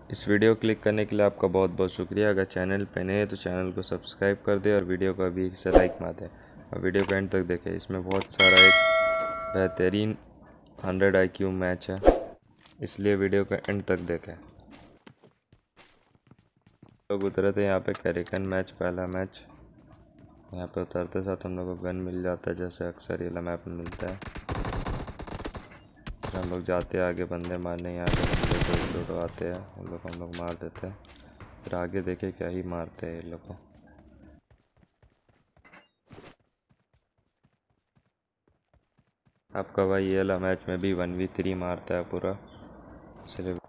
इस video click करने के लिए आपका बहुत बहुत शुक्रिया। अगर चैनल पे नए हैं तो चैनल को सब्सक्राइब कर दें और वीडियो को अभी से लाइक मार दें और वीडियो को एंड तक देखें। इसमें बहुत सारा एक बेहतरीन 100 IQ मैच है, इसलिए वीडियो को एंड तक देखें। लोग उतरे थे यहाँ पे कैरिकन मैच, पहला मैच। यहाँ पे उतरते साथ हम लोग को गन मिल जाता है, जैसे अक्सर ये मैप में मिलता है। फिर हम लोग जाते हैं आगे बंदे मारने। यहाँ पे बंदे दो आते हैं, उन लोग हम लोग मार देते हैं। फिर आगे देखे क्या ही मारते हैं ये लोग को। आपका भाई ये वाला मैच में भी 1v3 मारता है पूरा सिर्फ।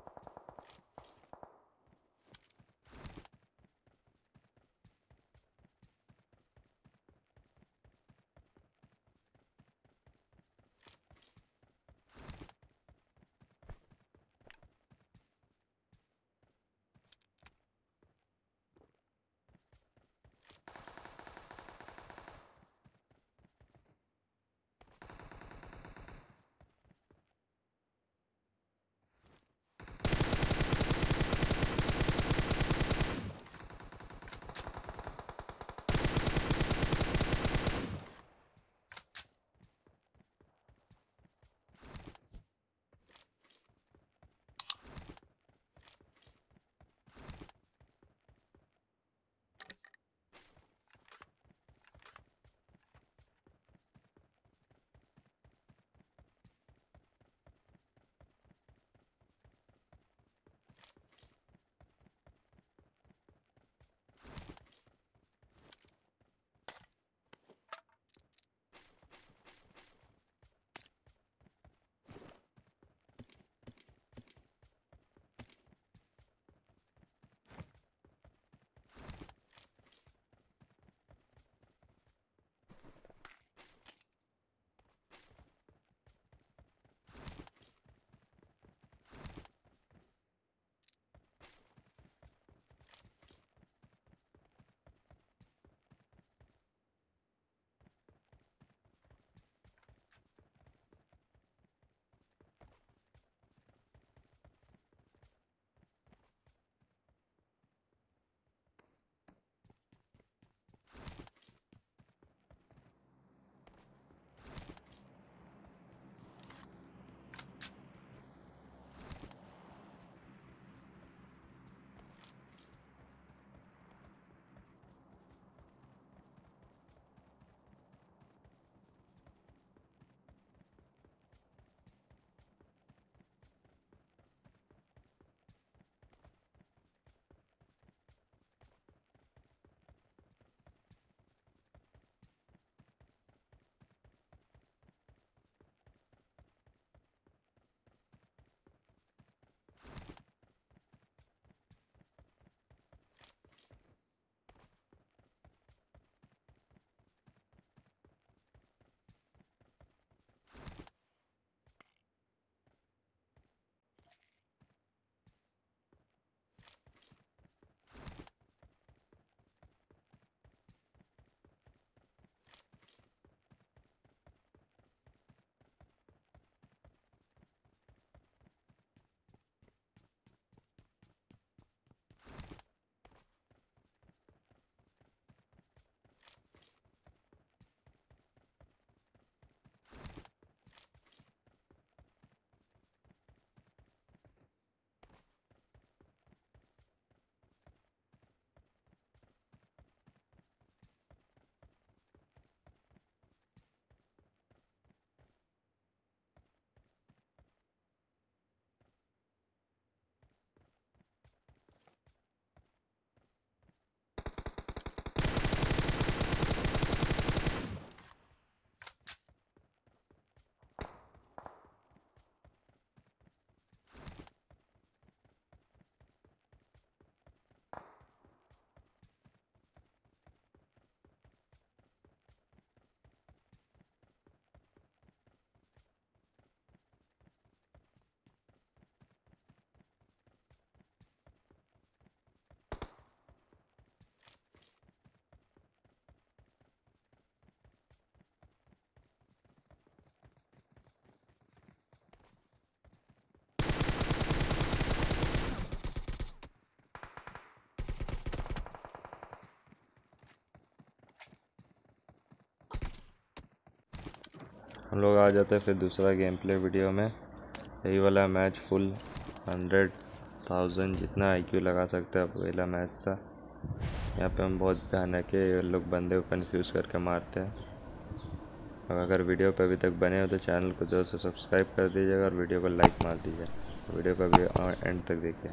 हम लोग आ जाते हैं फिर दूसरा गेम प्ले वीडियो में। यही वाला मैच फुल 100,000 जितना IQ लगा सकते हैं पहला मैच था। यहाँ पे हम बहुत भयानक है, ये लोग बंदे को कंफ्यूज करके मारते हैं। और अगर वीडियो पे अभी तक बने हो तो चैनल को ज़रूर से सब्सक्राइब कर दीजिएगा और वीडियो को लाइक मार दीजिए। वीडियो को भी एंड तक देखिए।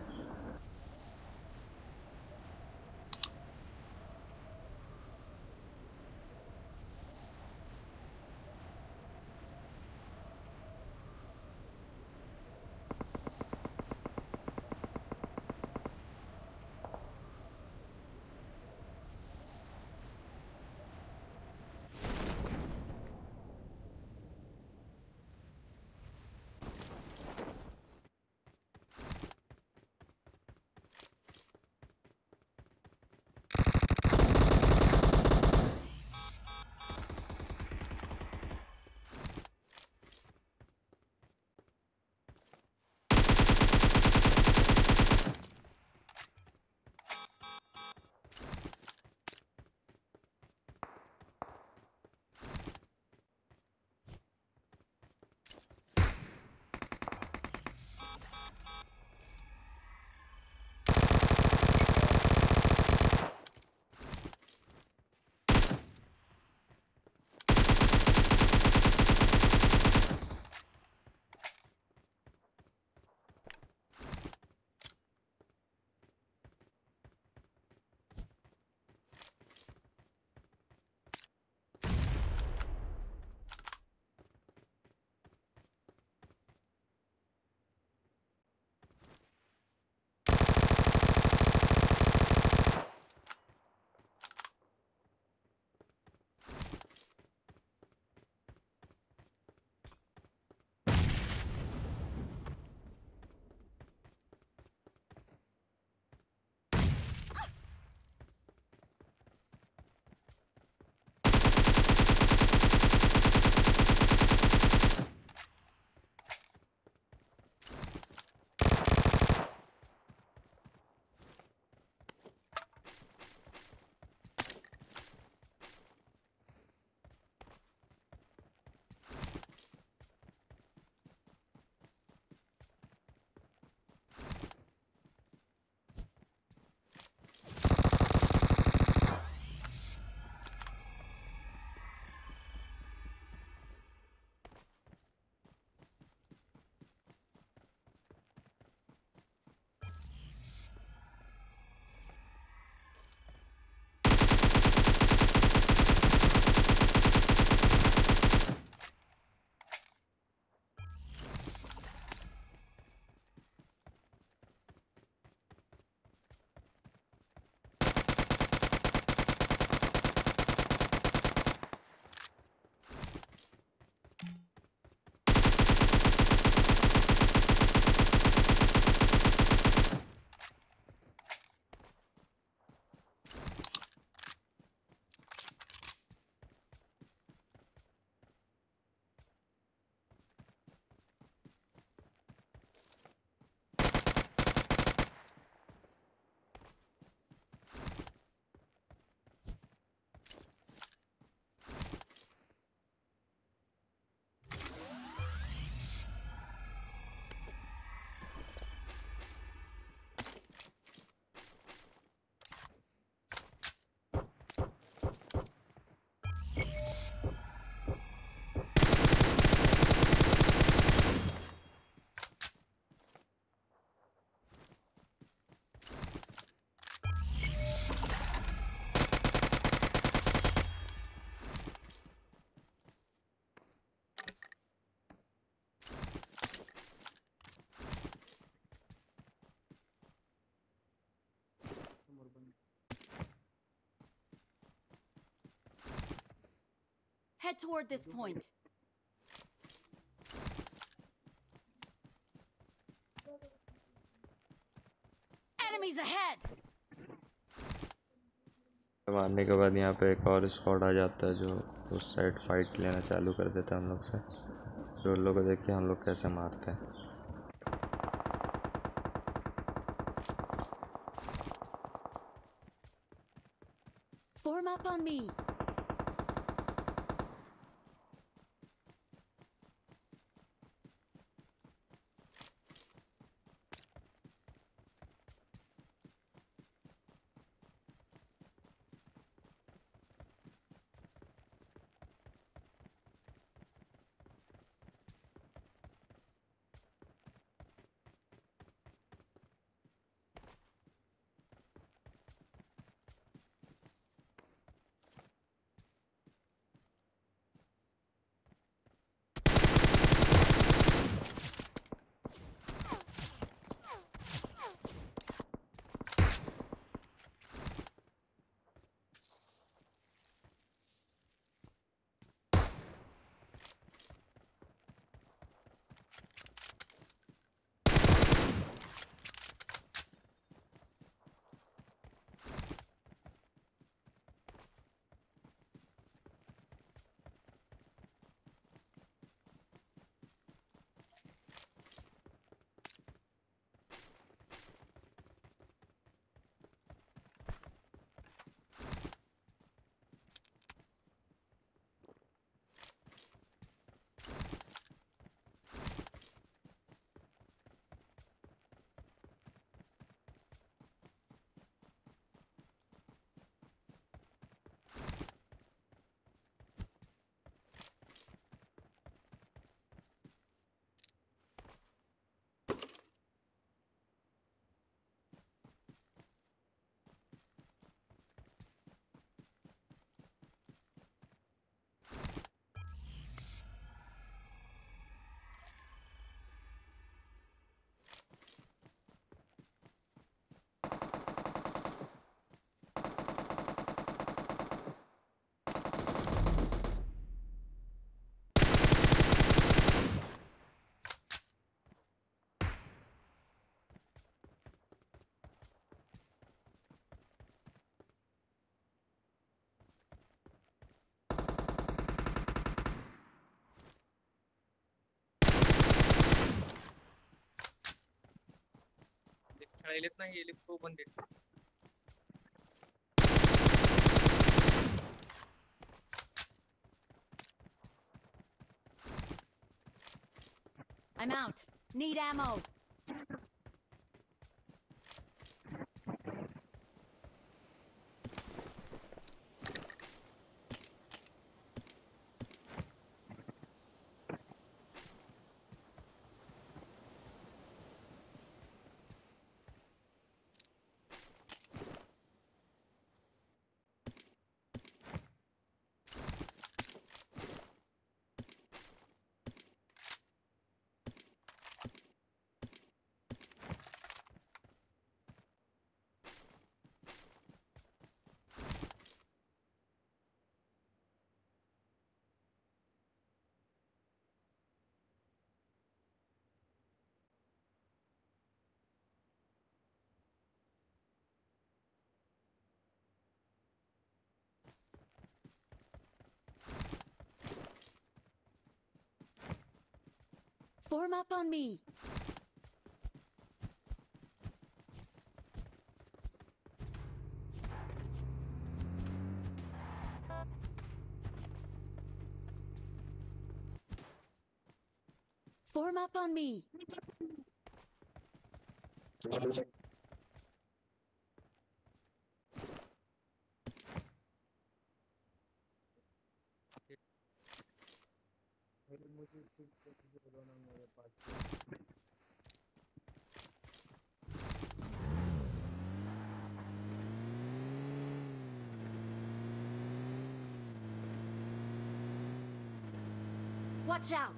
Head toward this point. Enemies ahead! मारने के बाद यहाँ पे एक और स्क्वाड आ जाता है जो उस साइड फाइट लेना चालू कर देता है हम लोग से। तो उन लोग को देखिए हम लोग कैसे मारते हैं। Form up on me. राहिलेत ना हे तो पण देत. I'm out. Need ammo. Form up on me. Form up on me. Watch out.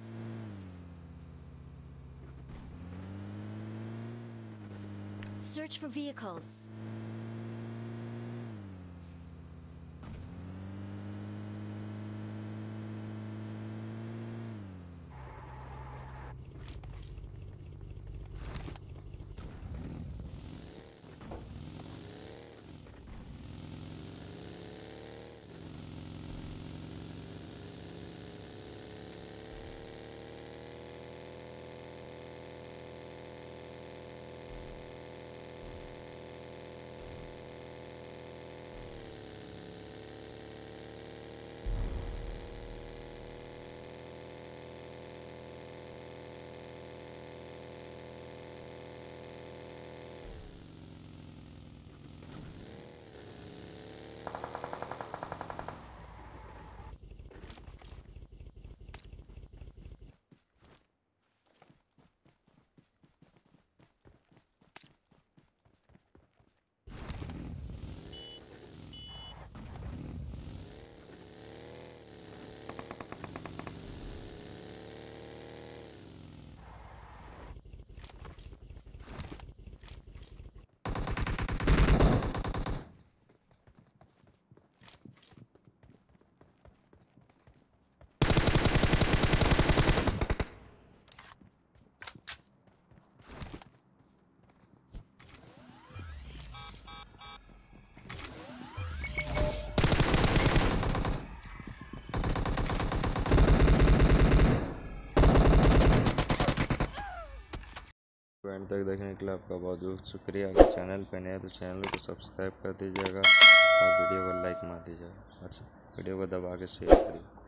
Search for vehicles. End तक देखने के लिए आपका बहुत बहुत शुक्रिया। अगर चैनल पे नए हैं तो चैनल को सब्सक्राइब कर दीजिएगा और वीडियो को लाइक मार दीजिएगा। अच्छा, वीडियो को दबा के शेयर करिए।